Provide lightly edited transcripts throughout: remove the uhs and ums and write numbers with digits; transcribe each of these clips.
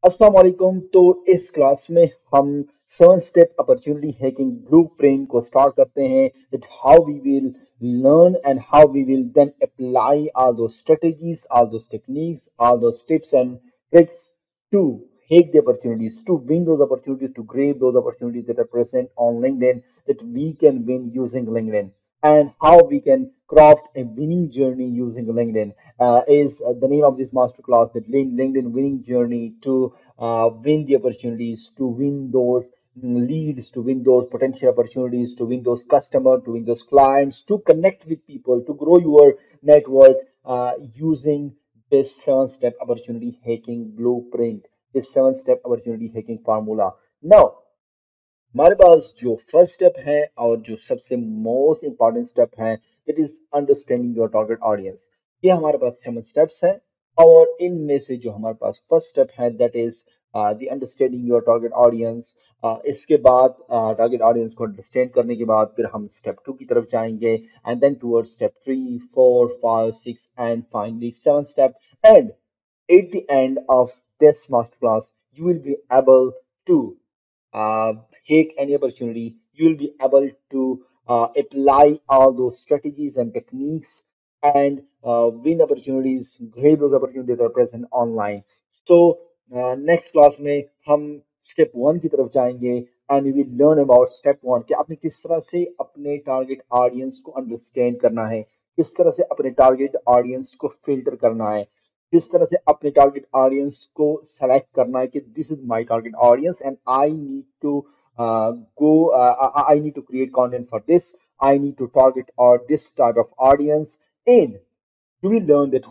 अस्सलाम वालेकुम। तो इस क्लास में हम 7 स्टेप अपॉर्चुनिटी हैकिंग ब्लूप्रिंट को स्टार्ट करते हैं that how we will learn and how we will then apply all those strategies, all those techniques, all those tips and tricks to hack the opportunities, to win those opportunities, to grab those opportunities that are present on LinkedIn that we can win using LinkedIn, and how we can craft a winning journey using LinkedIn is the name of this masterclass, that LinkedIn winning journey to win the opportunities, to win those leads, to win those potential opportunities, to win those customers, to win those clients, to connect with people, to grow your network using this 7 step opportunity hacking blueprint, this 7 step opportunity hacking formula. Now, हमारे पास जो first step है और जो सबसे most important step है, it is understanding your target audience. ये हमारे पास 7 steps हैं और इनमें से जो हमारे पास फर्स्ट स्टेप है that is the understanding your target audience. इसके बाद टारगेट ऑडियंस को अंडरस्टैंड करने के बाद फिर हम स्टेप 2 की तरफ जाएंगे, and then towards step 3, 4, 5, 6 and finally 7 step. And at the end of this masterclass, you will be able to uh, take any opportunity. You will be able to apply all those strategies and techniques and win opportunities, grab those opportunities that are present online. So next class में हम step 1 की तरफ जाएंगे and we will learn about step 1 कि आपने किस तरह से अपने टारगेट ऑडियंस को अंडरस्टैंड करना है, किस तरह से अपने टारगेट ऑडियंस को फिल्टर करना है, किस तरह से अपने टारगेट ऑडियंस को सेलेक्ट करना है कि this is my target audience and I need to go I need to create content for this. I need to target or this type of audience. And you will learn that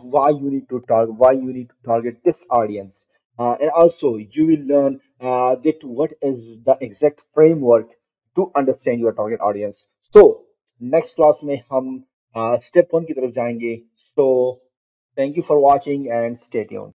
why you need to target this audience, and also you will learn that what is the exact framework to understand your target audience. So next class में हम step 1 की तरफ जाएंगे. So thank you for watching and stay tuned.